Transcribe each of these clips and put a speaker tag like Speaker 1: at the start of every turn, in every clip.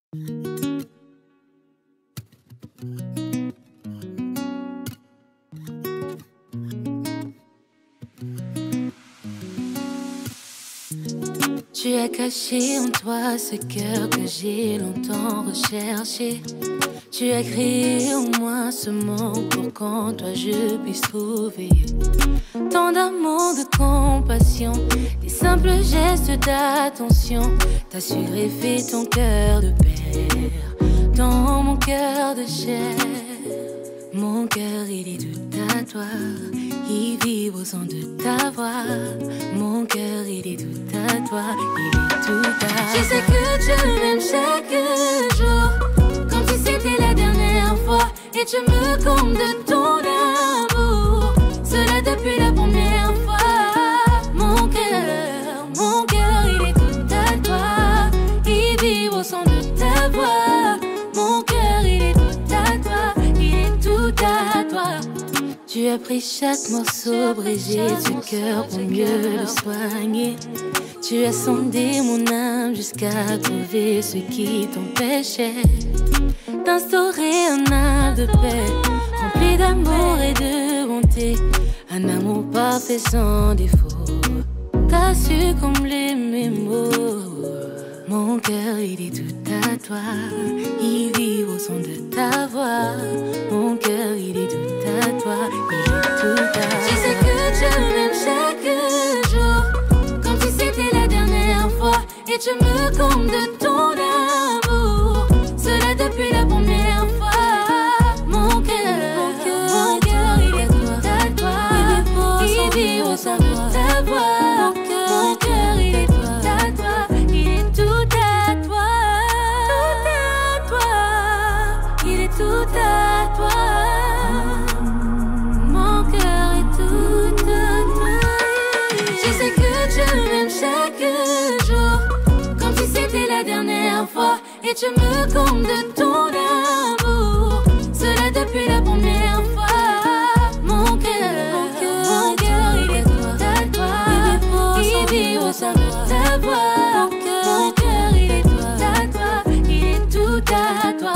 Speaker 1: Tu as caché en toi ce cœur que j'ai longtemps recherché. Tu as créé en moi ce monde pour qu'en toi je puisse trouver tant d'amour, de compassion, des simples gestes d'attention. T'as su greffer ton cœur de père dans mon cœur de chair. Mon cœur il est tout à toi, il vibre au son de ta voix. Mon cœur il est tout à toi, il est tout à toi. Je sais que tu m'aimes chaque jour, comme si c'était la dernière fois. Et tu me combles de ton amour, cela depuis la première fois. Mon cœur il est tout à toi, il vibre au son de ta voix. Mon cœur il est tout à toi, il est tout à toi. Tu as pris chaque morceau brisé du cœur pour mieux le soigner. Tu as sondé mon âme jusqu'à trouver ce qui t'empêchait d'instaurer un âme de paix, rempli d'amour et de bonté. Un amour parfait sans défaut, t'as su combler mes mots. Mon cœur il est tout à toi, il vibre au son de ta voix. Mon cœur il est tout à toi, il est tout à toi. Je sais que tu m'aimes chaque jour, comme si c'était la dernière fois. Et tu me combles de ton amour, cela depuis la première fois. Mon cœur il est tout à toi, il vibre au son de ta voix. Mon cœur il est tout à toi, il est tout à toi, il est tout à toi. Mon cœur est tout à toi. Je sais que tu m'aimes chaque jour, comme si c'était la dernière fois. Et tu me combles de ton amour, cela depuis la première fois. Mon cœur il est tout à toi, il vibre au son de ta voix. Mon cœur il est tout à toi, il est tout à toi.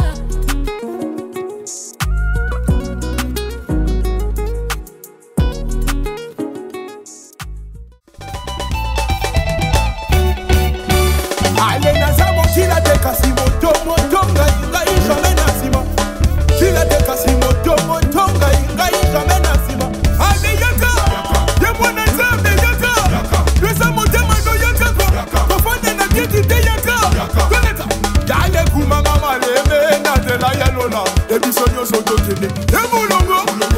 Speaker 2: Ebi sonyo so do kene, e mulongo.